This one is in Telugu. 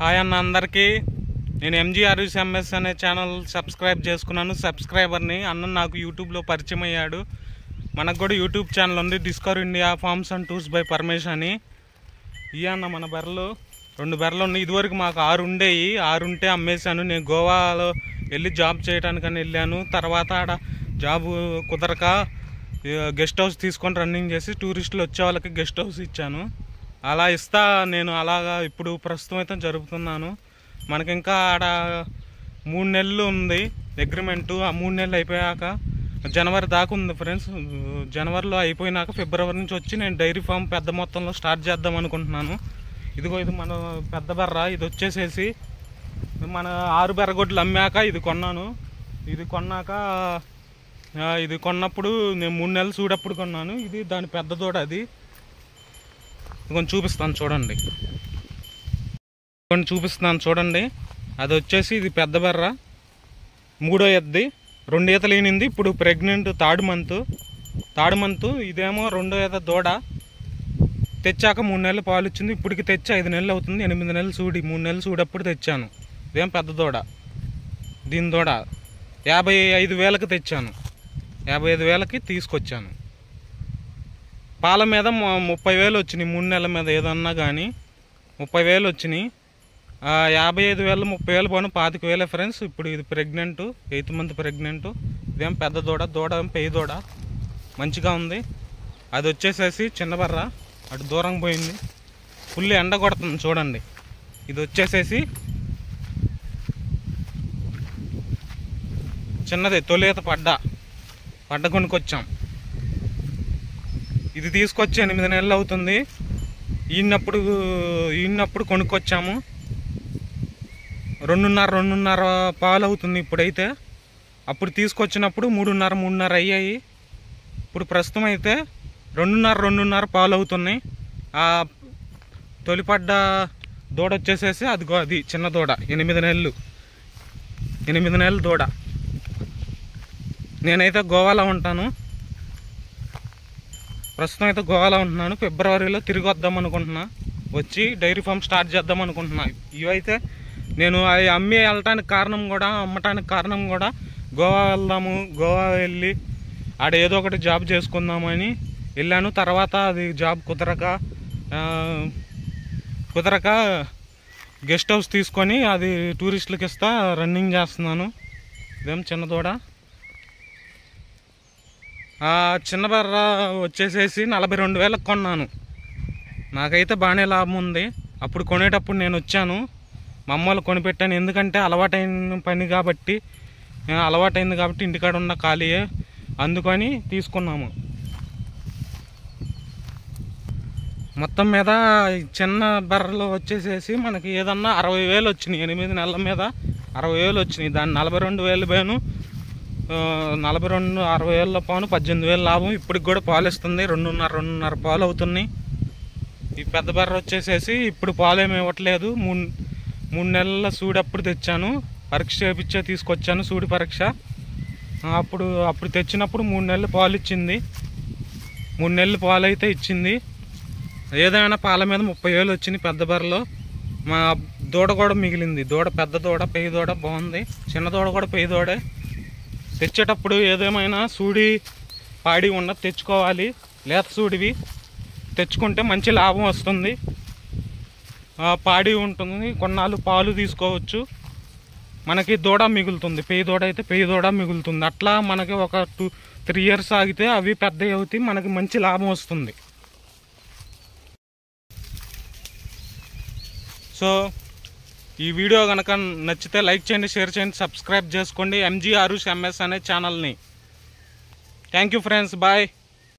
హాయ్ అన్న అందరికీ. నేను MGRUSMS అనే ఛానల్ సబ్స్క్రైబ్ చేసుకున్నాను. సబ్స్క్రైబర్ని అన్న నాకు యూట్యూబ్లో పరిచయం అయ్యాడు. మనకు కూడా యూట్యూబ్ ఛానల్ ఉంది, discover India farms and tours by Paramesh అని. అన్న మన బర్రెలు 2 బర్రెలు ఉన్నాయి. ఇదివరకు మాకు 6 ఉండేవి. 6 ఉంటే అమ్మేశాను. నేను గోవాలో వెళ్ళి జాబ్ చేయడానికని వెళ్ళాను. తర్వాత ఆడ జాబ్ కుదరక గెస్ట్ హౌస్ తీసుకొని రన్నింగ్ చేసి టూరిస్టులు వచ్చే వాళ్ళకి గెస్ట్ హౌస్ ఇచ్చాను. అలా ఇస్తా నేను అలాగా ఇప్పుడు ప్రస్తుతం అయితే జరుపుతున్నాను. మనకి ఇంకా ఆడ 3 నెలలు ఉంది అగ్రిమెంటు. ఆ 3 నెలలు అయిపోయాక జనవరి దాకా ఉంది ఫ్రెండ్స్. జనవరిలో అయిపోయినాక ఫిబ్రవరి నుంచి వచ్చి నేను డైరీ ఫామ్ పెద్ద మొత్తంలో స్టార్ట్ చేద్దాం అనుకుంటున్నాను. ఇదిగో ఇది మన పెద్ద బర్ర. ఇది వచ్చేసేసి మన 6 బెర్రగొడ్లు అమ్మాక ఇది కొన్నాను. ఇది కొన్నప్పుడు నేను 3 నెలలు చూడప్పుడు కొన్నాను. ఇది దాని పెద్ద దూడ. అది కొంచెం చూపిస్తాను చూడండి. చూడండి. అది వచ్చేసి ఇది పెద్ద బర్ర, 3వ ఎద్ది. 2 ఈతలు ఈనింది. ఇప్పుడు ప్రెగ్నెంట్ థర్డ్ మంత్. ఇదేమో 2వ ఈత దూడ. తెచ్చాక 3 నెలలు పాలు ఇచ్చింది. ఇప్పటికి తెచ్చి 5 నెలలు అవుతుంది. 8 నెలలు చూడి 3 నెలలు చూడప్పుడు తెచ్చాను. ఇదేం పెద్ద దూడ. దీని దూడ 55,000కి తెచ్చాను. 55,000కి తీసుకొచ్చాను. పాల మీద 30,000 వచ్చినాయి. 3 నెలల మీద ఏదన్నా కానీ 30,000 వచ్చినాయి. 55,000 30,000 పోను 25,000 ఫ్రెండ్స్. ఇప్పుడు ఇది ప్రెగ్నెంట్, 8th మంత్ ప్రెగ్నెంట్. ఇదేం పెద్ద దూడ ఏం పెయ్యి దూడ, మంచిగా ఉంది. అది వచ్చేసేసి చిన్న బర్ర, అటు దూరం పోయింది. ఫుల్ ఎండ కొడుతుంది చూడండి. ఇది వచ్చేసేసి చిన్నది, తొలేత పడ్డ కొనుక్కొచ్చాం. ఇది తీసుకొచ్చి 8 నెలలు అవుతుంది. ఈయనప్పుడు కొనుక్కొచ్చాము. 2.5 పాలు అవుతుంది ఇప్పుడైతే. అప్పుడు తీసుకొచ్చినప్పుడు 3.5 అయ్యాయి. ఇప్పుడు ప్రస్తుతం అయితే 2.5 పాలు అవుతున్నాయి. ఆ తొలిపడ్డ దూడ వచ్చేసేసి అది చిన్న దూడ, 8 నెలలు దూడ. నేనైతే గోవాలో ఉంటాను. ప్రస్తుతం అయితే గోవాలో ఉంటున్నాను. ఫిబ్రవరిలో తిరిగి వద్దాం అనుకుంటున్నా. వచ్చి డైరీ ఫామ్ స్టార్ట్ చేద్దాం అనుకుంటున్నా. ఇవైతే నేను అవి అమ్మటానికి కారణం కూడా గోవా వెళ్ళి ఆడ ఏదో ఒకటి జాబ్ చేసుకుందామని వెళ్ళాను. తర్వాత అది జాబ్ కుదరక గెస్ట్ హౌస్ తీసుకొని అది టూరిస్టులకి ఇస్తా రన్నింగ్ చేస్తున్నాను. ఇదేం చిన్న దూడ. చిన్న బర్ర వచ్చేసేసి 42,000కి కొన్నాను. నాకైతే బాగానే లాభం ఉంది. అప్పుడు కొనేటప్పుడు నేను వచ్చాను, మా అమ్మ వాళ్ళు కొనిపెట్టాను. ఎందుకంటే అలవాటైంది కాబట్టి ఇంటికాడ ఉన్న ఖాళీయే, అందుకని తీసుకున్నాము. మొత్తం మీద చిన్న బర్రలు వచ్చేసేసి మనకి ఏదన్నా 60,000 వచ్చినాయి. 8 నెలల మీద 60,000 వచ్చినాయి. దాన్ని 42,000 పోయాను. 60,000 పాను 18,000 లాభం. ఇప్పటికి కూడా పాలు ఇస్తుంది. 2.5 పాలు అవుతున్నాయి. ఈ పెద్ద బర్ర వచ్చేసేసి ఇప్పుడు పాలు ఏమి ఇవ్వట్లేదు. 3 నెలల సూడప్పుడు తెచ్చాను. పరీక్ష చేయించే తీసుకొచ్చాను, సూడి పరీక్ష. అప్పుడు తెచ్చినప్పుడు 3 నెలలు పాలు ఇచ్చింది. 3 నెలలు పాలు అయితే ఇచ్చింది. ఏదైనా పాల మీద 30,000 వచ్చినాయి పెద్ద బర్రలో. మా దూడ కూడా మిగిలింది. పెద్ద దూడ, పెయ్యి దూడ బాగుంది. చిన్న దూడ కూడా పెయ్యి దూడే. తెచ్చేటప్పుడు ఏదేమైనా సూడి పాడి ఉన్నది తెచ్చుకోవాలి. లేత సూడివి తెచ్చుకుంటే మంచి లాభం వస్తుంది. పాడి ఉంటుంది, కొన్నాళ్ళు పాలు తీసుకోవచ్చు. మనకి దూడ మిగులుతుంది. పెయ్యి దూడ అయితే పెయ్యి దూడ మిగులుతుంది. అట్లా మనకి ఒక 2-3 ఇయర్స్ ఆగితే అవి పెద్దవి అవుతాయి. మనకి మంచి లాభం వస్తుంది. సో ఈ వీడియో కనుక నచ్చితే లైక్ చేయండి, షేర్ చేయండి, సబ్స్క్రైబ్ చేసుకోండి MGRUSMS అనే ఛానల్ని. Thank you friends, bye.